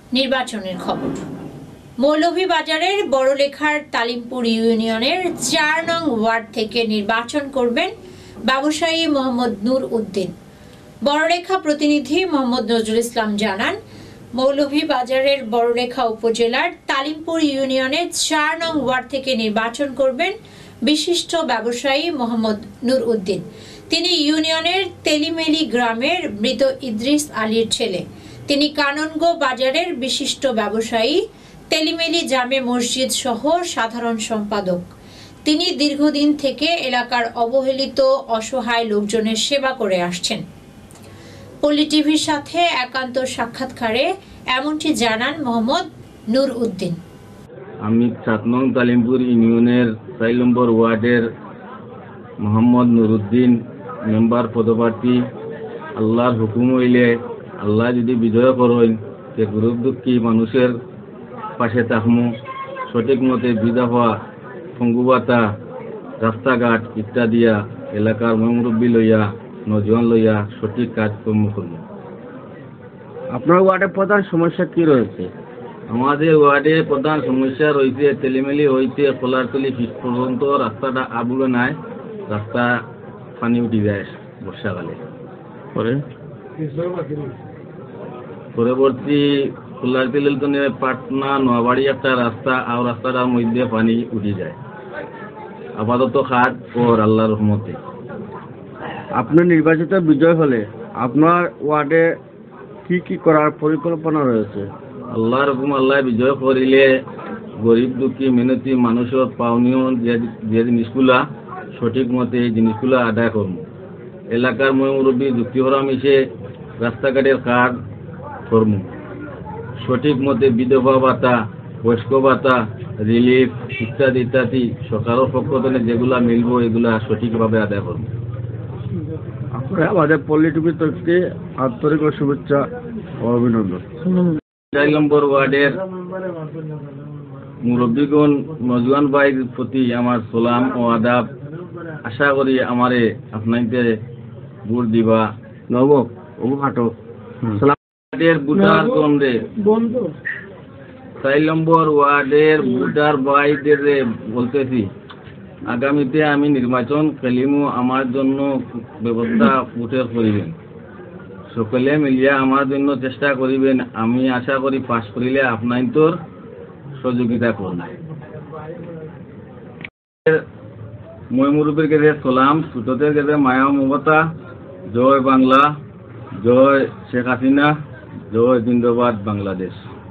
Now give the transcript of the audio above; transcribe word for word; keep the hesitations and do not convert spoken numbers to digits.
নির্বাচনের খবর। মৌলভীবাজারের বড়লেখার তালিমপুর ইউনিয়নের চার নং ওয়ার্ড থেকে নির্বাচন করবেন ব্যবসায়ী মোহাম্মদ নূর উদ্দিন। বড়লেখা প্রতিনিধি মোহাম্মদ নজরুল ইসলাম জানান, মৌলভীবাজারের বড়লেখা উপজেলার তালিমপুর ইউনিয়নের চার নং ওয়ার্ড থেকে নির্বাচন করবেন বিশিষ্ট ব্যবসায়ী মোহাম্মদ নূর উদ্দিন। তিনি ইউনিয়নের তেলিমেলি গ্রামের মৃত ইদ্রিস আলীর ছেলে। তিনি কাননগো বাজারের বিশিষ্ট ব্যবসায়ী, তেলিমেলি জামে মসজিদ সহ সাধারণ সম্পাদক। তিনি দীর্ঘদিন থেকে এলাকার অবহেলিত অসহায় লোকজনের সেবা করে আসছেন। পল্লী টিভির সাথে একান্ত সাক্ষাৎকারে এমনটি জানান মোহাম্মদ নূর উদ্দিন। আমি সাত নং তালিমপুর ইউনিয়নের চার নম্বর ওয়ার্ডের মোহাম্মদ নূর উদ্দিন, মেম্বার পদপ্রার্থী। আল্লাহর হুকুম হইলে আল্লাহ যদি বিজয় করেন যে গরিব দুঃখী মানুষের পাশে থাকমু, সঠিক মতে বিধবা, ফঙ্গুবাতা, রাস্তাঘাট ইত্যাদিয়া এলাকার মুরব্বী লইয়া নজওয়ান লইয়া সঠিক কাজকর্ম করব। আপনার ওয়ার্ডের প্রধান সমস্যা কি রয়েছে? আমাদের ওয়ার্ডে প্রধান সমস্যা রয়েছে তেলিমেলি হইতে কলারতলি ফিস পর্যন্ত রাস্তাটা আবুলে নাই, রাস্তা পানি উঠে যায় বর্ষাকালে। পরে পরবর্তী কলারতলি পাটনা নোয়াবাড়ি একটা রাস্তা, আর রাস্তাটার মধ্যে পানি উঠে যায়। আপাতত খাট ওর আল্লাহর রহমতে। আপনার নির্বাচিত বিজয় হলে আপনার ওয়ার্ডে কি কি করার পরিকল্পনা রয়েছে? আল্লাহর হুকুম আল্লাহ বিজয় করিলে গরিব দুঃখী মেহনতি মানুষের পাওনীয় যে জিনিসগুলা সঠিক মতে এই জিনিসগুলা আদায় করবো। এলাকার মুরব্বী যুক্তি হরা মিশে রাস্তাঘাটের কাজ করবো। সঠিক মতে বিধবা ভাতা, বয়স্ক ভাতা, রিলিফ ইত্যাদি ইত্যাদি সরকারের পক্ষ থেকে যেগুলা মিলবো এগুলা সঠিকভাবে আদায় করবো। আপনারা আমাদের পল্লী টিভির তরফে আন্তরিক শুভেচ্ছা ও অভিনন্দন। চার নম্বর ওয়ার্ডের মুরব্বীগণ নজওয়ান ভাইয়ের প্রতি আমার সালাম ও আদাব। আশা করি আমারে আপনাদের ভোট দিবা। নবক ও হাটক ওয়ার্ডের ভোটার গণরে চার নম্বর ওয়ার্ডের ভোটার ভাইদের বলতেছি, আগামীতে আমি নির্বাচন খেলিমু, আমার জন্য ব্যবস্থা ভোটের করিবেন। সকলে মিলিয়া আমার জন্য চেষ্টা করিবেন। আমি আশা করি পাশ করিলে আপনার তোর সহযোগিতা করুন। মই মুরব্বীর কাছে সালাম, ছোটদের কাছে মায়া মমতা। জয় বাংলা, জয় শেখ হাসিনা, জয় জিন্দাবাদ বাংলাদেশ।